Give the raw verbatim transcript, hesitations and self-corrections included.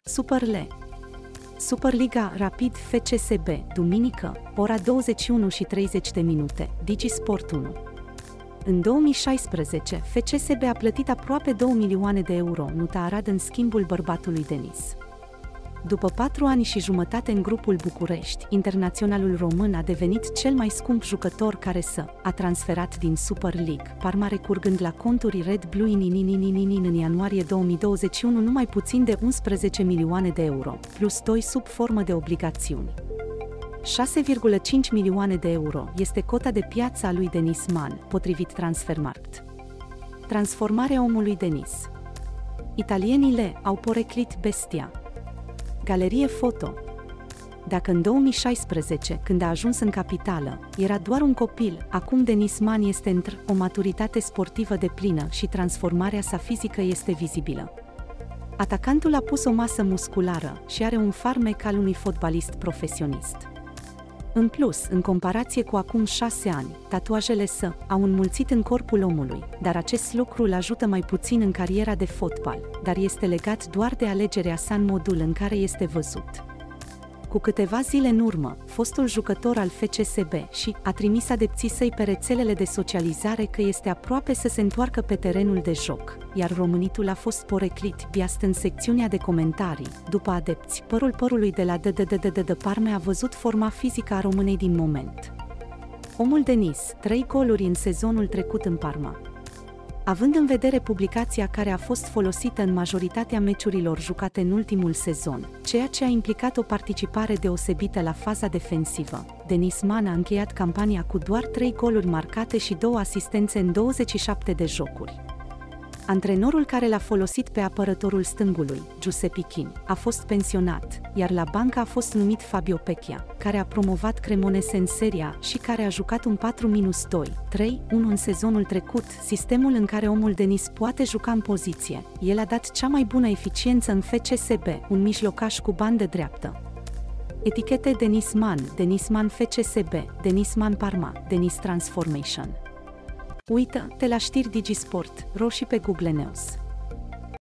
Superle. Superliga Rapid F C S B, duminică, ora douăzeci și unu și treizeci de minute, DigiSport unu. În două mii șaisprezece, F C S B a plătit aproape două milioane de euro Nuta Arad în schimbul bărbatului Denis. După patru ani și jumătate în grupul București, internaționalul român a devenit cel mai scump jucător care să a transferat din Super League, Parma recurgând la conturi Red Blue in în ianuarie două mii douăzeci și unu numai puțin de unsprezece milioane de euro, plus doi sub formă de obligațiuni. șase virgulă cinci milioane de euro este cota de piață a lui Denis Man, potrivit Transfermarkt. Transformarea omului Denis. Italienii le au poreclit bestia. Galerie foto. Dacă în două mii șaisprezece, când a ajuns în capitală, era doar un copil, acum Denis Man este într o maturitate sportivă deplină și transformarea sa fizică este vizibilă. Atacantul a pus o masă musculară și are un farmec al unui fotbalist profesionist. În plus, în comparație cu acum șase ani, tatuajele său au înmulțit în corpul omului, dar acest lucru îl ajută mai puțin în cariera de fotbal, dar este legat doar de alegerea sa în modul în care este văzut. Cu câteva zile în urmă, fostul jucător al F C S B și a trimis adepții săi pe rețelele de socializare că este aproape să se întoarcă pe terenul de joc, iar românitul a fost poreclit biast în secțiunea de comentarii. După adepți, părul părului de la D D D D D Parme a văzut forma fizică a românei din moment. Omul Denis, trei goluri în sezonul trecut în Parma. Având în vedere publicația care a fost folosită în majoritatea meciurilor jucate în ultimul sezon, ceea ce a implicat o participare deosebită la faza defensivă, Denis Man a încheiat campania cu doar trei goluri marcate și două asistențe în douăzeci și șapte de jocuri. Antrenorul care l-a folosit pe apărătorul stângului, Giuseppe Chin, a fost pensionat, iar la bancă a fost numit Fabio Pecchia, care a promovat Cremonese în Serie A și care a jucat un patru doi trei unu în sezonul trecut, sistemul în care omul Denis poate juca în poziție. El a dat cea mai bună eficiență în F C S B, un mijlocaș cu bandă dreaptă. Etichete Denis Man, Denis Man F C S B, Denis Man Parma, Denis Transformation. Uită-te la știri DigiSport, roșii pe Google News.